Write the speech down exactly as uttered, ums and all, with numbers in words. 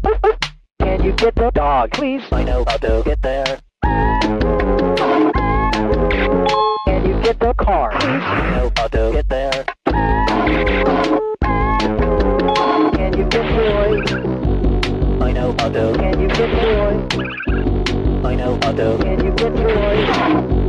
Can you get the dog, please? I know how to get there. Can you get the car, please? I know how to get there. Can you get Roy? I know how to. Can you get Roy? I know how to. Can you get Roy?